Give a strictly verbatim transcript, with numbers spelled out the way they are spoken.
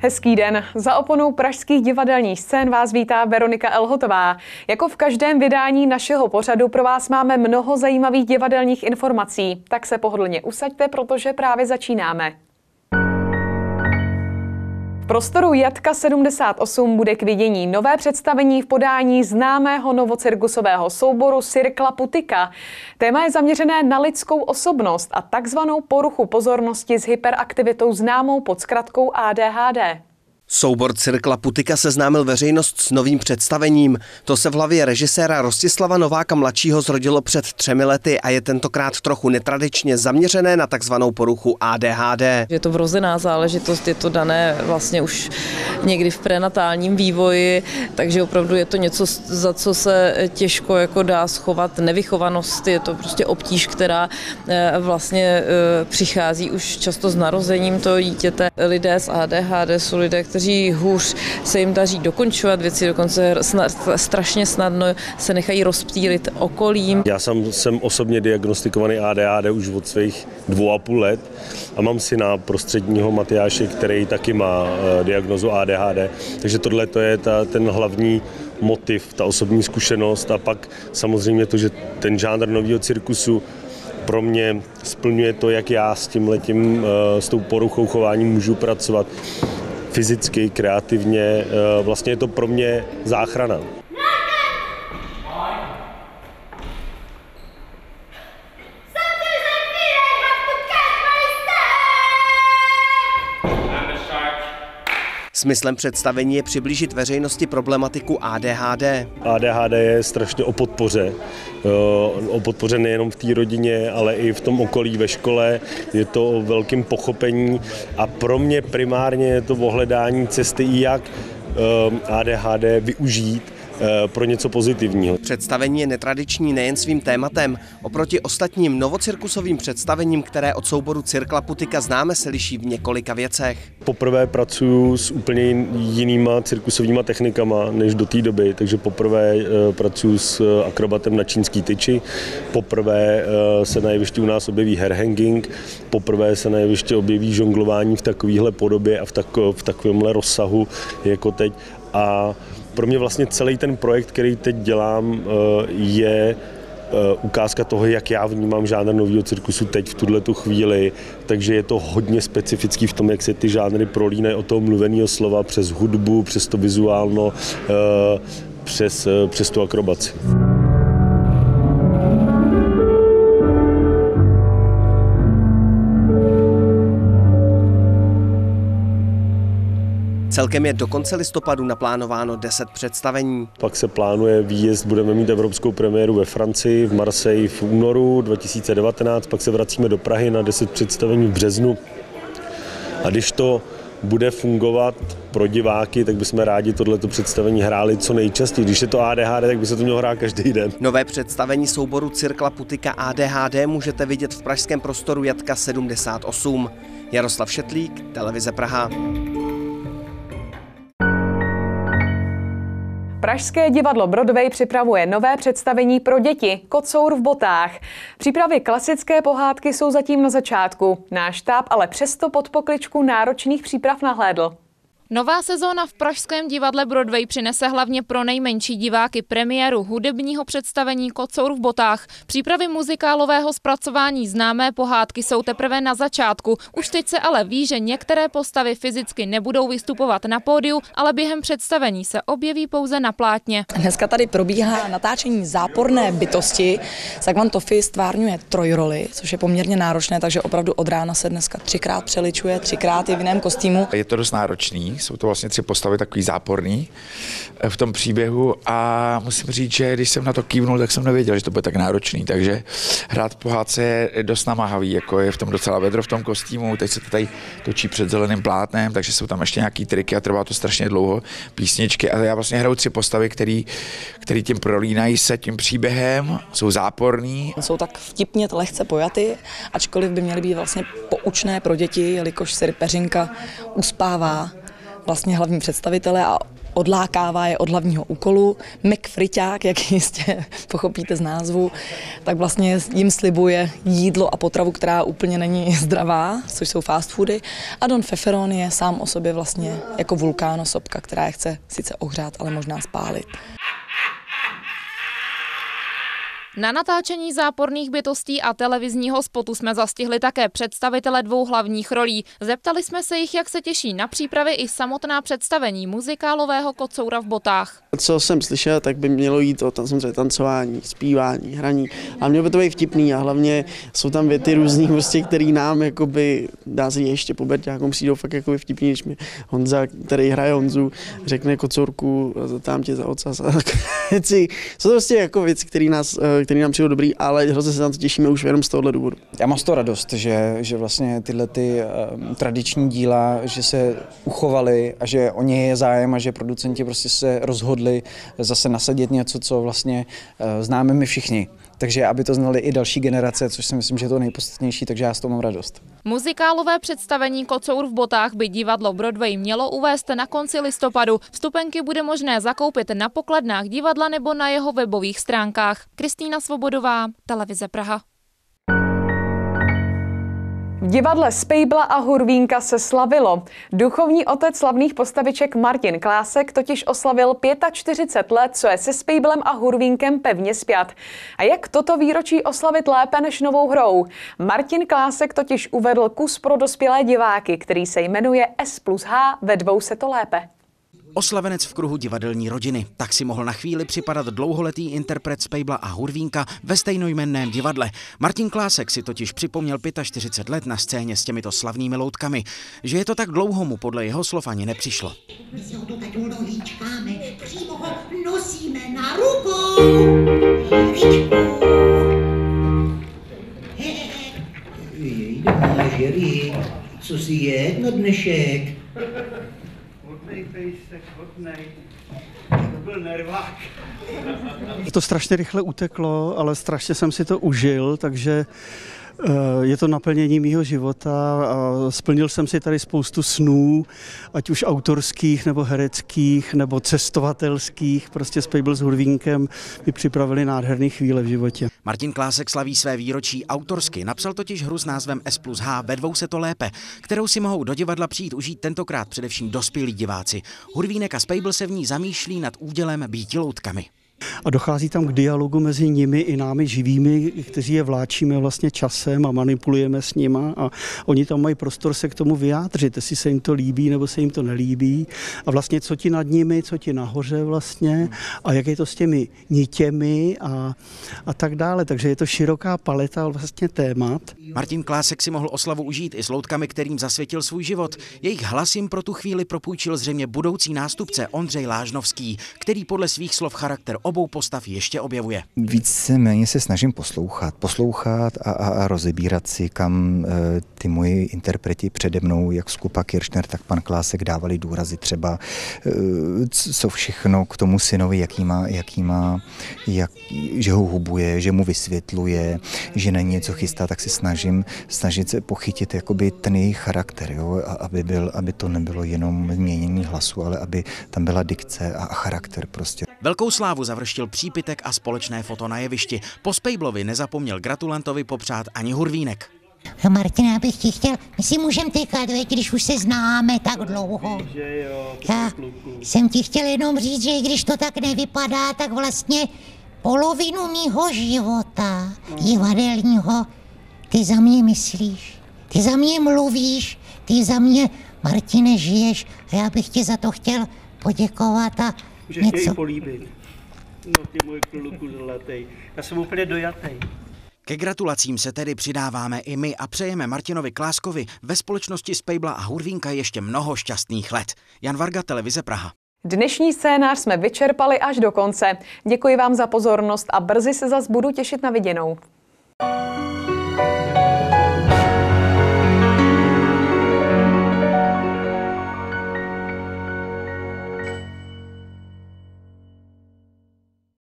Hezký den. Za oponou pražských divadelních scén vás vítá Veronika Elhotová. Jako v každém vydání našeho pořadu pro vás máme mnoho zajímavých divadelních informací. Tak se pohodlně usaďte, protože právě začínáme. V prostoru Jatka sedmdesát osm bude k vidění nové představení v podání známého novocirkusového souboru Cirkla Putika. Téma je zaměřené na lidskou osobnost a takzvanou poruchu pozornosti s hyperaktivitou známou pod zkratkou A D H D. Soubor Cirkla Putika seznámil veřejnost s novým představením. To se v hlavě režiséra Rostislava Nováka mladšího zrodilo před třemi lety a je tentokrát trochu netradičně zaměřené na takzvanou poruchu A D H D. Je to vrozená záležitost, je to dané vlastně už někdy v prenatálním vývoji, takže opravdu je to něco, za co se těžko jako dá schovat nevychovanost, je to prostě obtíž, která vlastně přichází už často s narozením toho dítěte. Lidé s A D H D jsou lidé, kteří hůř se jim daří dokončovat věci, dokonce strašně snadno se nechají rozptýlit okolím. Já sám jsem osobně diagnostikovaný A D H D už od svých dvou a půl let a mám syna prostředního Matyáše, který taky má diagnozu A D H D. Takže tohle to je ta, ten hlavní motiv, ta osobní zkušenost a pak samozřejmě to, že ten žánr nového cirkusu pro mě splňuje to, jak já s tímhletím, s tou poruchou chování můžu pracovat fyzicky, kreativně. Vlastně je to pro mě záchrana. Smyslem představení je přiblížit veřejnosti problematiku A D H D. A D H D je strašně o podpoře. O podpoře nejenom v té rodině, ale i v tom okolí ve škole. Je to o velkém pochopení a pro mě primárně je to o hledání cesty, jak A D H D využít pro něco pozitivního. Představení je netradiční nejen svým tématem. Oproti ostatním novocirkusovým představením, které od souboru Cirkla Putika známe, se liší v několika věcech. Poprvé pracuji s úplně jinýma cirkusovýma technikama než do té doby, takže poprvé pracuji s akrobatem na čínský tyči, poprvé se na jevišti u nás objeví hairhanging, poprvé se na jevišti objeví žonglování v takovéhle podobě a v, tak, v takovémhle rozsahu jako teď. A pro mě vlastně celý ten projekt, který teď dělám, je ukázka toho, jak já vnímám žánr nového cirkusu teď v tuhletu chvíli, takže je to hodně specifický v tom, jak se ty žánry prolínají od toho mluveného slova přes hudbu, přes to vizuálno, přes, přes tu akrobaci. Celkem je do konce listopadu naplánováno deset představení. Pak se plánuje výjezd, budeme mít evropskou premiéru ve Francii, v Marseille v únoru dva tisíce devatenáct, pak se vracíme do Prahy na deset představení v březnu. A když to bude fungovat pro diváky, tak bychom rádi tohleto představení hráli co nejčastěji. Když je to A D H D, tak by se to mělo hrát každý den. Nové představení souboru Cirkla Putika A D H D můžete vidět v pražském prostoru Jatka sedmdesát osm. Jaroslav Šetlík, Televize Praha. Pražské divadlo Broadway připravuje nové představení pro děti Kocour v botách. Přípravy klasické pohádky jsou zatím na začátku. Náš štáb ale přesto pod pokličku náročných příprav nahlédl. Nová sezóna v pražském divadle Broadway přinese hlavně pro nejmenší diváky premiéru hudebního představení Kocour v botách. Přípravy muzikálového zpracování známé pohádky jsou teprve na začátku. Už teď se ale ví, že některé postavy fyzicky nebudou vystupovat na pódiu, ale během představení se objeví pouze na plátně. Dneska tady probíhá natáčení Záporné bytosti. Zagvan Tofi stvárňuje trojroli, což je poměrně náročné, takže opravdu od rána se dneska třikrát přeličuje, třikrát je v jiném kostýmu. Je to dost náročný. Jsou to vlastně tři postavy takový záporný v tom příběhu a musím říct, že když jsem na to kývnul, tak jsem nevěděl, že to bude tak náročný, takže hrát pohádce je dost namáhavý, jako je v tom docela vedro v tom kostýmu, teď se to tady točí před zeleným plátnem, takže jsou tam ještě nějaký triky a trvá to strašně dlouho, písničky a já vlastně hraju tři postavy, který, který tím prolínají se tím příběhem, jsou záporný. Jsou tak vtipně lehce pojaty, ačkoliv by měly být vlastně poučné pro děti, jelikož se Peřinka uspává vlastně hlavní představitele a odlákává je od hlavního úkolu. Mac Friťák, jak jistě pochopíte z názvu, tak vlastně jim slibuje jídlo a potravu, která úplně není zdravá, což jsou fast foody. A Don Feferon je sám o sobě vlastně jako vulkánosobka, která je chce sice ohřát, ale možná spálit. Na natáčení záporných bytostí a televizního spotu jsme zastihli také představitele dvou hlavních rolí. Zeptali jsme se jich, jak se těší na přípravy i samotná představení muzikálového Kocoura v botách. Co jsem slyšel, tak by mělo jít o tam samozřejmě tancování, zpívání, hraní. A mělo by to být vtipný a hlavně jsou tam věty různý, prostě, který nám jakoby, dá se ještě po Berťákům přijdou fakt jakoby vtipný, když mi Honza, který hraje Honzu, řekne Kocourku, tam tě za ocas a tak věci. Jsou to prostě jako věci, které nás který nám přijdou dobrý, ale hrozně se na to těšíme už jenom z tohohle důvodu. Já mám z toho radost, že, že vlastně tyhle ty uh, tradiční díla, že se uchovaly a že o ně je zájem a že producenti prostě se rozhodli zase nasadit něco, co vlastně uh, známe my všichni. Takže aby to znali i další generace, což si myslím, že je to nejpodstatnější, takže já z toho mám radost. Muzikálové představení Kocour v botách by divadlo Broadway mělo uvést na konci listopadu. Vstupenky bude možné zakoupit na pokladnách divadla nebo na jeho webových stránkách. Kristýna Svobodová, Televize Praha. V divadle Spejbla a Hurvínka se slavilo. Duchovní otec slavných postaviček Martin Klásek totiž oslavil čtyřicet pět let, co je se Spejblem a Hurvínkem pevně spjat. A jak toto výročí oslavit lépe než novou hrou? Martin Klásek totiž uvedl kus pro dospělé diváky, který se jmenuje S plus H, ve dvou se to lépe. Oslavenec v kruhu divadelní rodiny. Tak si mohl na chvíli připadat dlouholetý interpret Spejbla a Hurvínka ve stejnojmenném divadle. Martin Klásek si totiž připomněl čtyřicet pět let na scéně s těmito slavnými loutkami. Že je to tak dlouho, mu podle jeho slov ani nepřišlo. My si ho tu teď uložíčkáme, přímo ho nosíme na rukou. Jejda, Jerry, co si je na dnešek? Hodnej pejsek, hodnej. To byl nervák. To strašně rychle uteklo, ale strašně jsem si to užil, takže je to naplnění mýho života a splnil jsem si tady spoustu snů, ať už autorských, nebo hereckých, nebo cestovatelských. Prostě Spejbl s Hurvínkem mi připravili nádherné chvíle v životě. Martin Klásek slaví své výročí autorsky. Napsal totiž hru s názvem S plus H, ve dvou se to lépe, kterou si mohou do divadla přijít užít tentokrát především dospělí diváci. Hurvínek a Spejbl se v ní zamýšlí nad údělem býti loutkami. A dochází tam k dialogu mezi nimi i námi živými, kteří je vláčíme vlastně časem a manipulujeme s nima a oni tam mají prostor se k tomu vyjádřit, jestli se jim to líbí nebo se jim to nelíbí a vlastně co ti nad nimi, co ti nahoře vlastně a jak je to s těmi nitěmi a, a tak dále. Takže je to široká paleta vlastně témat. Martin Klásek si mohl oslavu užít i s loutkami, kterým zasvětil svůj život. Jejich hlas jim pro tu chvíli propůjčil zřejmě budoucí nástupce Ondřej Lážnovský, který podle svých slov charakter obou postav ještě objevuje. Víceméně se snažím poslouchat, poslouchat a, a, a rozebírat si, kam e, ty moji interpreti přede mnou, jak Skupa Kiršner, tak pan Klásek dávali důrazy třeba, e, co všechno k tomu synovi, jaký má, jaký má jak, že ho hubuje, že mu vysvětluje, že na něco chystá, tak se snažím snažit se pochytit jakoby ten jejich charakter, jo, a aby, byl, aby to nebylo jenom změnění hlasu, ale aby tam byla dikce a, a charakter prostě. Velkou slávu završtil přípitek a společné foto na jevišti. Po Spejblovi nezapomněl gratulantovi popřát ani Hurvínek. Martina, já bych ti chtěl, my si můžeme tykat, když už se známe tak dlouho. Já jsem ti chtěl jenom říct, že i když to tak nevypadá, tak vlastně polovinu mýho života divadelního ty za mě myslíš, ty za mě mluvíš, ty za mě, Martine, žiješ a já bych ti za to chtěl poděkovat a že něco. chtějí políbit. No ty můj kluku zlatý. Já jsem úplně dojatý. Ke gratulacím se tedy přidáváme i my a přejeme Martinovi Kláskovi ve společnosti Spejbla a Hurvínka ještě mnoho šťastných let. Jan Varga, Televize Praha. Dnešní scénář jsme vyčerpali až do konce. Děkuji vám za pozornost a brzy se zas budu těšit na viděnou.